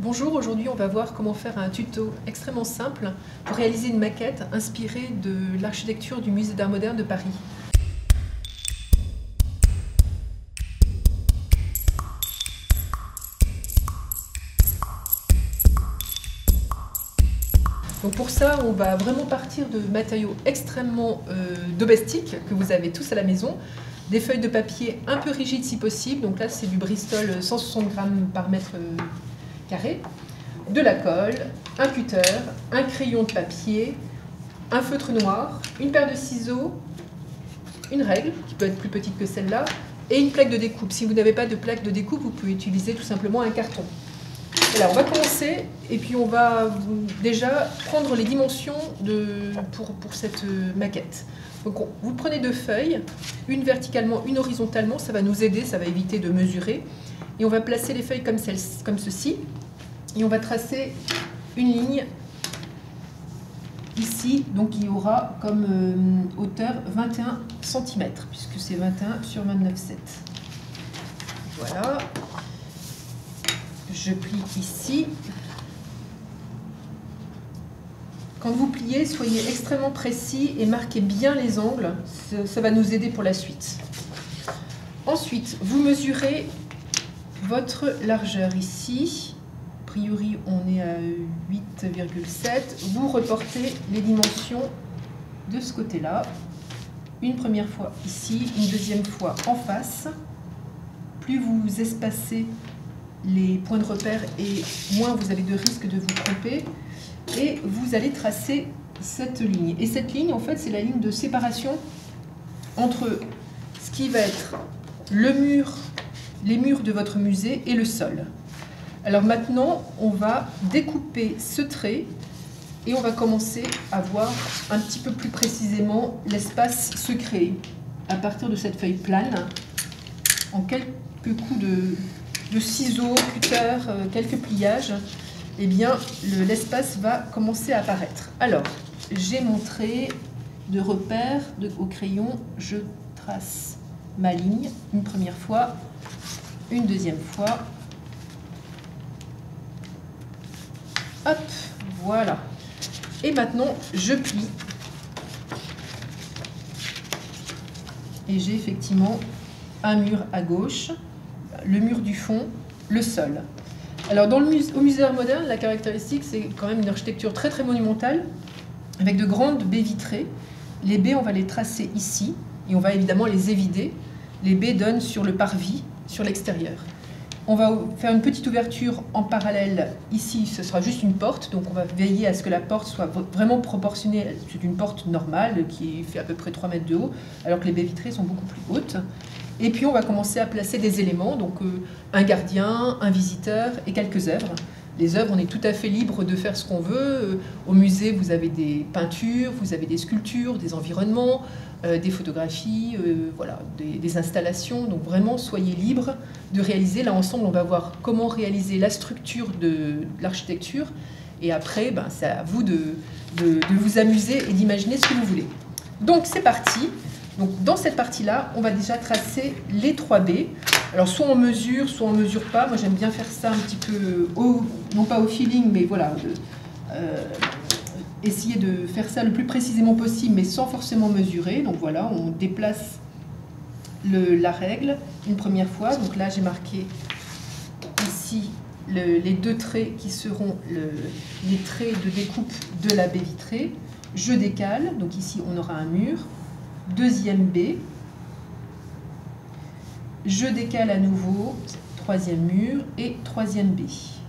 Bonjour, aujourd'hui on va voir comment faire un tuto extrêmement simple pour réaliser une maquette inspirée de l'architecture du Musée d'Art Moderne de Paris. Donc pour ça, on va vraiment partir de matériaux extrêmement domestiques que vous avez tous à la maison. Des feuilles de papier un peu rigides si possible, donc là c'est du Bristol 160 grammes par mètre carré, de la colle, un cutter, un crayon de papier, un feutre noir, une paire de ciseaux, une règle qui peut être plus petite que celle-là et une plaque de découpe. Si vous n'avez pas de plaque de découpe, vous pouvez utiliser tout simplement un carton. Alors on va commencer et puis on va déjà prendre les dimensions pour cette maquette. Donc vous prenez deux feuilles, une verticalement, une horizontalement, ça va nous aider, ça va éviter de mesurer. Et on va placer les feuilles comme ceci. Et on va tracer une ligne ici, donc il y aura comme hauteur 21 cm, puisque c'est 21 sur 29,7. Voilà. Je plie ici. Quand vous pliez, soyez extrêmement précis et marquez bien les angles. Ça va nous aider pour la suite. Ensuite, vous mesurez votre largeur ici. A priori, on est à 8,7. Vous reportez les dimensions de ce côté-là. Une première fois ici, une deuxième fois en face. Plus vous espacez les points de repère et moins vous avez de risque de vous tromper. Et vous allez tracer cette ligne. Et cette ligne, en fait, c'est la ligne de séparation entre ce qui va être le mur, les murs de votre musée et le sol. Alors maintenant, on va découper ce trait et on va commencer à voir un petit peu plus précisément l'espace se créer. À partir de cette feuille plane, en quelques coups de ciseaux, cutter, quelques pliages, eh bien l'espace va commencer à apparaître. Alors, j'ai mon trait de repère au crayon, je trace ma ligne une première fois, une deuxième fois. Hop, voilà. Et maintenant, je plie. Et j'ai effectivement un mur à gauche, le mur du fond, le sol. Alors au Musée d'Art Moderne, la caractéristique, c'est quand même une architecture très très monumentale, avec de grandes baies vitrées. Les baies, on va les tracer ici, et on va évidemment les évider. Les baies donnent sur le parvis, sur l'extérieur. On va faire une petite ouverture en parallèle. Ici, ce sera juste une porte, donc on va veiller à ce que la porte soit vraiment proportionnée. C'est une porte normale qui fait à peu près 3 mètres de haut, alors que les baies vitrées sont beaucoup plus hautes. Et puis on va commencer à placer des éléments, donc un gardien, un visiteur et quelques œuvres. Les œuvres, on est tout à fait libre de faire ce qu'on veut. Au musée, vous avez des peintures, vous avez des sculptures, des environnements, des photographies, voilà, des installations. Donc vraiment, soyez libres de réaliser. Là, ensemble, on va voir comment réaliser la structure de l'architecture. Et après, ben, c'est à vous de vous amuser et d'imaginer ce que vous voulez. Donc, c'est parti. Donc, dans cette partie-là, on va déjà tracer les 3 baies. Alors, soit on mesure pas. Moi, j'aime bien faire ça un petit peu, non pas au feeling, mais voilà, essayer de faire ça le plus précisément possible, mais sans forcément mesurer. Donc voilà, on déplace la règle une première fois. Donc là, j'ai marqué ici les 2 traits qui seront les traits de découpe de la baie vitrée. Je décale, donc ici, on aura un mur. Deuxième baie. Je décale à nouveau, 3e mur et 3e baie.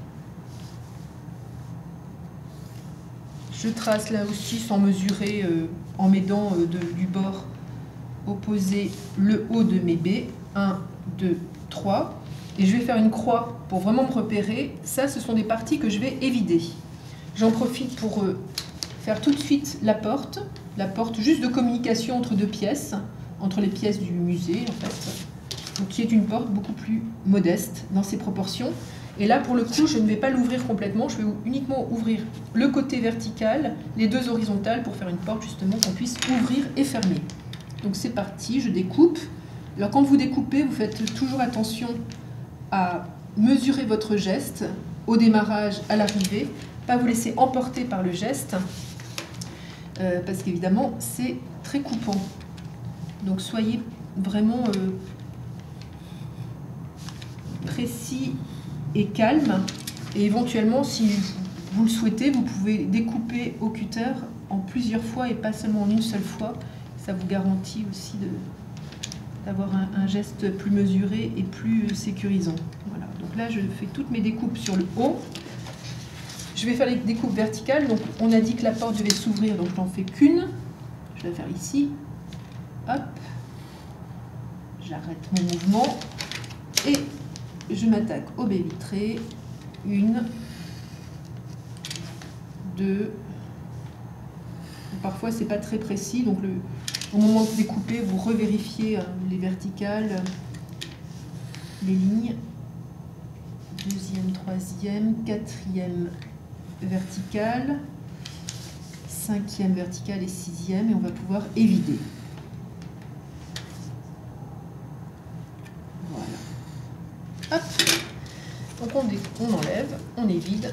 Je trace là aussi sans mesurer en m'aidant du bord opposé le haut de mes baies. 1, 2, 3. Et je vais faire une croix pour vraiment me repérer. Ça, ce sont des parties que je vais évider. J'en profite pour faire tout de suite la porte juste de communication entre 2 pièces, entre les pièces du musée en fait. Donc, qui est une porte beaucoup plus modeste dans ses proportions. Et là, pour le coup, je ne vais pas l'ouvrir complètement, je vais uniquement ouvrir le côté vertical, les 2 horizontales pour faire une porte justement qu'on puisse ouvrir et fermer. Donc c'est parti, je découpe. Alors quand vous découpez, vous faites toujours attention à mesurer votre geste au démarrage, à l'arrivée. Pas vous laisser emporter par le geste, parce qu'évidemment, c'est très coupant. Donc soyez vraiment précis et calme. Et éventuellement, si vous le souhaitez, vous pouvez découper au cutter en plusieurs fois et pas seulement en une seule fois. Ça vous garantit aussi d'avoir un geste plus mesuré et plus sécurisant. Voilà. Donc là, je fais toutes mes découpes sur le haut. Je vais faire les découpes verticales. Donc on a dit que la porte devait s'ouvrir, donc je n'en fais qu'une. Je vais la faire ici. Hop. J'arrête mon mouvement et je m'attaque aux baies vitrées. 1, 2. Parfois c'est pas très précis, donc au moment de découper, vous revérifiez les verticales, les lignes. 2e, 3e, 4e verticale, 5e verticale et 6e, et on va pouvoir évider. Voilà. Hop. Donc on enlève, on évide.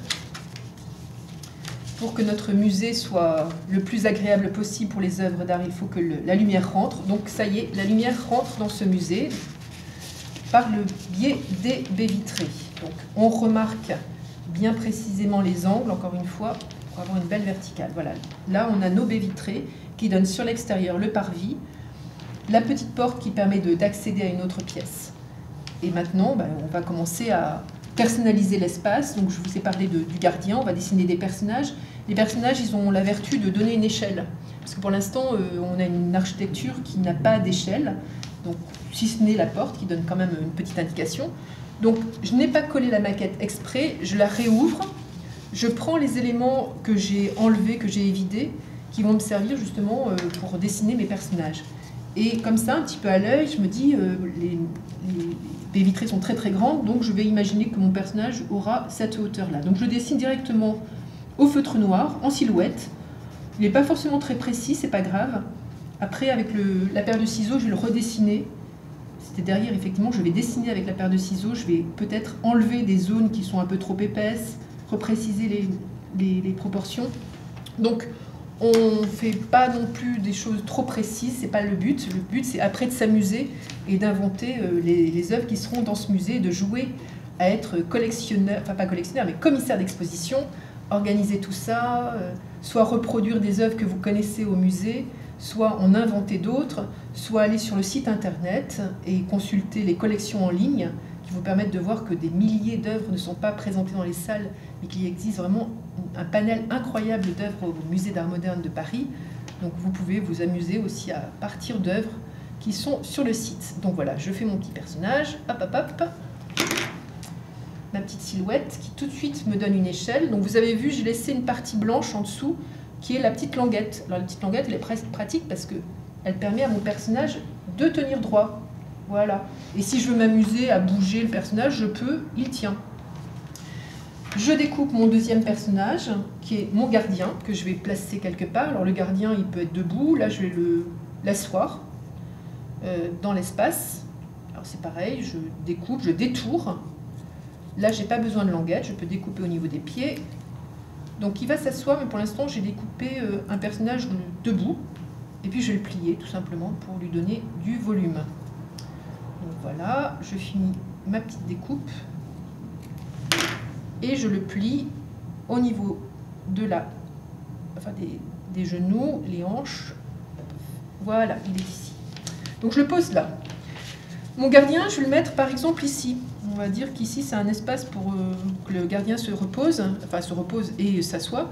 Pour que notre musée soit le plus agréable possible pour les œuvres d'art, il faut que la lumière rentre. Donc ça y est, la lumière rentre dans ce musée par le biais des baies vitrées. Donc on remarque bien précisément les angles, encore une fois, pour avoir une belle verticale. Voilà, là on a nos baies vitrées qui donnent sur l'extérieur le parvis, la petite porte qui permet d'accéder à une autre pièce. Et maintenant, on va commencer à personnaliser l'espace. Donc je vous ai parlé du gardien, on va dessiner des personnages. Les personnages, ils ont la vertu de donner une échelle. Parce que pour l'instant, on a une architecture qui n'a pas d'échelle. Donc si ce n'est la porte qui donne quand même une petite indication. Donc je n'ai pas collé la maquette exprès, je la réouvre. Je prends les éléments que j'ai enlevés, que j'ai évidés, qui vont me servir justement pour dessiner mes personnages. Et comme ça, un petit peu à l'œil, je me dis, les baies vitrées sont très très grandes, donc je vais imaginer que mon personnage aura cette hauteur-là. Donc je dessine directement au feutre noir, en silhouette. Il n'est pas forcément très précis, c'est pas grave. Après, avec la paire de ciseaux, je vais le redessiner. C'était derrière, effectivement, je vais dessiner avec la paire de ciseaux. Je vais peut-être enlever des zones qui sont un peu trop épaisses, repréciser les proportions. Donc, on ne fait pas non plus des choses trop précises, c'est pas le but. Le but, c'est après de s'amuser et d'inventer les œuvres qui seront dans ce musée, de jouer à être collectionneur, enfin pas collectionneur, mais commissaire d'exposition, organiser tout ça, soit reproduire des œuvres que vous connaissez au musée, soit en inventer d'autres, soit aller sur le site internet et consulter les collections en ligne qui vous permettent de voir que des milliers d'œuvres ne sont pas présentées dans les salles, mais qu'il existe vraiment un panel incroyable d'œuvres au Musée d'Art Moderne de Paris. Donc vous pouvez vous amuser aussi à partir d'œuvres qui sont sur le site. Donc voilà, je fais mon petit personnage, hop hop hop, ma petite silhouette qui tout de suite me donne une échelle. Donc vous avez vu, j'ai laissé une partie blanche en dessous qui est la petite languette. Alors la petite languette, elle est pratique parce qu'elle permet à mon personnage de tenir droit. Voilà. Et si je veux m'amuser à bouger le personnage, je peux, il tient. Je découpe mon deuxième personnage, qui est mon gardien, que je vais placer quelque part. Alors le gardien, il peut être debout. Là, je vais l'asseoir dans l'espace. Alors c'est pareil, je découpe, je détourne. Là, j'ai pas besoin de languette, je peux découper au niveau des pieds. Donc il va s'asseoir, mais pour l'instant, j'ai découpé un personnage debout. Et puis je vais le plier, tout simplement, pour lui donner du volume. Donc voilà, je finis ma petite découpe. Et je le plie au niveau de des genoux, les hanches. Voilà, il est ici. Donc je le pose là. Mon gardien, je vais le mettre par exemple ici. On va dire qu'ici, c'est un espace pour que le gardien se repose et s'assoit.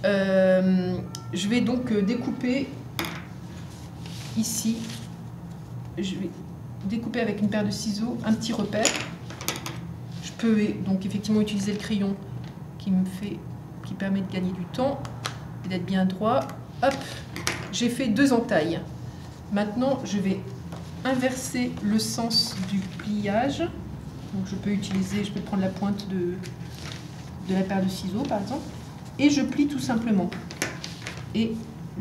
Je vais donc découper ici. Je vais découper avec une paire de ciseaux un petit repère. Je peux donc effectivement utiliser le crayon qui permet de gagner du temps et d'être bien droit. Hop, j'ai fait 2 entailles. Maintenant, je vais inverser le sens du pliage. Donc je peux prendre la pointe de la paire de ciseaux par exemple, et je plie tout simplement. Et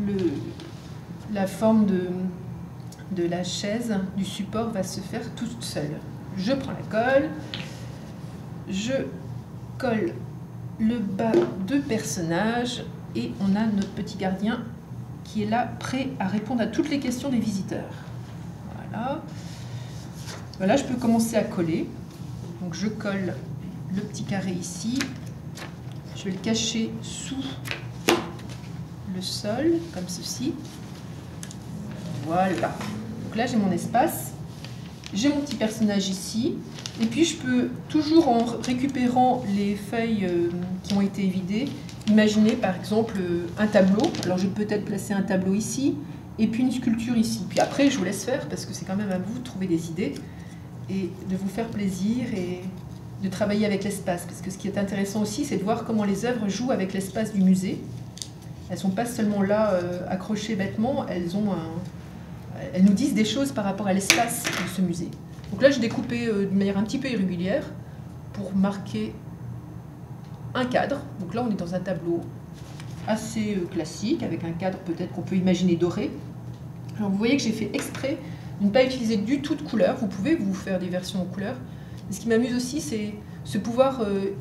la forme de la chaise, du support, va se faire toute seule. Je prends la colle, je colle le bas de personnage et on a notre petit gardien qui est là, prêt à répondre à toutes les questions des visiteurs. Voilà. Voilà, je peux commencer à coller. Donc je colle le petit carré ici. Je vais le cacher sous le sol, comme ceci. Voilà. Donc là, j'ai mon espace. J'ai mon petit personnage ici. Et puis, je peux, toujours en récupérant les feuilles qui ont été évidées, imaginer, par exemple, un tableau. Alors, je vais peut-être placer un tableau ici, et puis une sculpture ici. Puis après, je vous laisse faire, parce que c'est quand même à vous de trouver des idées, et de vous faire plaisir, et de travailler avec l'espace. Parce que ce qui est intéressant aussi, c'est de voir comment les œuvres jouent avec l'espace du musée. Elles ne sont pas seulement là, accrochées bêtement, elles nous disent des choses par rapport à l'espace de ce musée. Donc là, j'ai découpé de manière un petit peu irrégulière pour marquer un cadre. Donc là, on est dans un tableau assez classique, avec un cadre peut-être qu'on peut imaginer doré. Alors vous voyez que j'ai fait exprès de ne pas utiliser du tout de couleur. Vous pouvez vous faire des versions en couleur. Et ce qui m'amuse aussi, c'est ce pouvoir,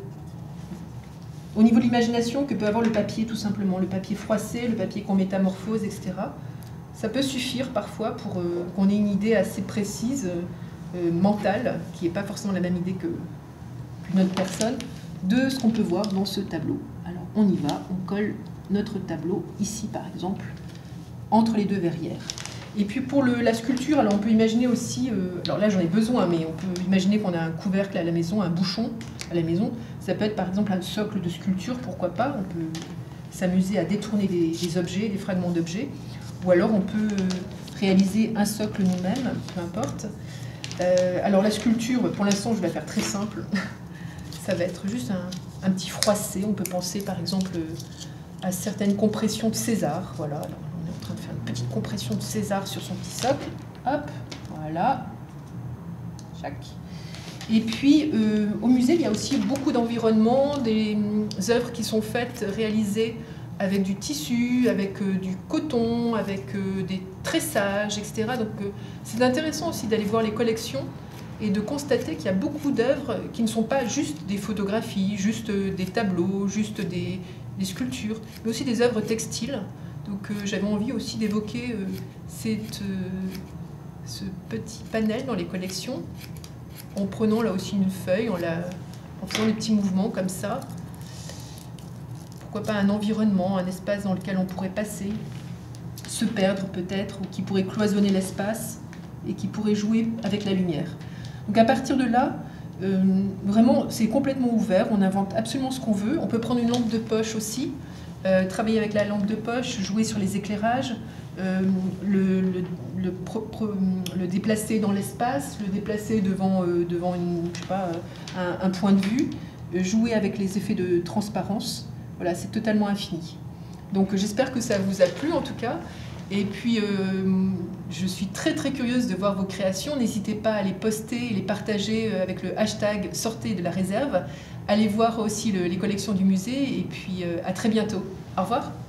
au niveau de l'imagination, que peut avoir le papier, tout simplement. Le papier froissé, le papier qu'on métamorphose, etc. Ça peut suffire parfois pour qu'on ait une idée assez précise, mentale, qui n'est pas forcément la même idée qu'une autre personne, de ce qu'on peut voir dans ce tableau. Alors on y va, on colle notre tableau ici par exemple, entre les deux verrières. Et puis pour la sculpture, alors on peut imaginer aussi, alors là j'en ai besoin, mais on peut imaginer qu'on a un couvercle à la maison, un bouchon à la maison. Ça peut être par exemple un socle de sculpture, pourquoi pas. On peut s'amuser à détourner des objets, des fragments d'objets. Ou alors on peut réaliser un socle nous-mêmes, peu importe. Alors la sculpture, pour l'instant je vais la faire très simple. Ça va être juste un petit froissé. On peut penser par exemple à certaines compressions de César. Voilà, alors on est en train de faire une petite compression de César sur son petit socle. Hop, voilà. Chac. Et puis au musée, il y a aussi beaucoup d'environnements, des œuvres qui sont faites, réalisées avec du tissu, avec du coton, avec des tressages, etc. Donc c'est intéressant aussi d'aller voir les collections et de constater qu'il y a beaucoup d'œuvres qui ne sont pas juste des photographies, juste des tableaux, juste des sculptures, mais aussi des œuvres textiles. Donc j'avais envie aussi d'évoquer ce petit panel dans les collections, en prenant là aussi une feuille, en faisant des petits mouvements comme ça. Pourquoi pas un environnement, un espace dans lequel on pourrait passer, se perdre peut-être, ou qui pourrait cloisonner l'espace et qui pourrait jouer avec la lumière. Donc à partir de là, vraiment c'est complètement ouvert, on invente absolument ce qu'on veut. On peut prendre une lampe de poche aussi, travailler avec la lampe de poche, jouer sur les éclairages, le déplacer dans l'espace, le déplacer devant je sais pas, un point de vue, jouer avec les effets de transparence. Voilà, c'est totalement infini. Donc j'espère que ça vous a plu en tout cas. Et puis je suis très très curieuse de voir vos créations. N'hésitez pas à les poster et les partager avec le hashtag Sortez de la réserve. Allez voir aussi les collections du musée et puis à très bientôt. Au revoir.